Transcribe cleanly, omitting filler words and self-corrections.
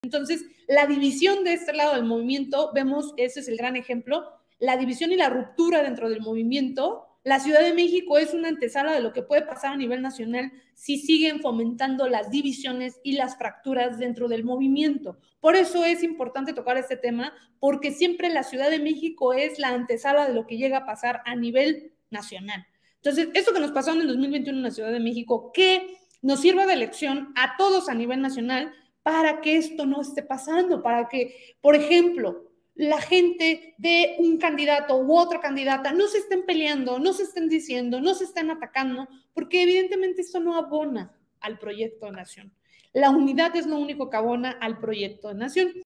Entonces, la división de este lado del movimiento, vemos, ese es el gran ejemplo, la división y la ruptura dentro del movimiento. La Ciudad de México es una antesala de lo que puede pasar a nivel nacional si siguen fomentando las divisiones y las fracturas dentro del movimiento. Por eso es importante tocar este tema, porque siempre la Ciudad de México es la antesala de lo que llega a pasar a nivel nacional. Entonces, eso que nos pasó en el 2021 en la Ciudad de México, que nos sirva de lección a todos a nivel nacional para que esto no esté pasando, para que, por ejemplo, la gente de un candidato u otra candidata no se estén peleando, no se estén diciendo, no se estén atacando, porque evidentemente esto no abona al proyecto de nación. La unidad es lo único que abona al proyecto de nación.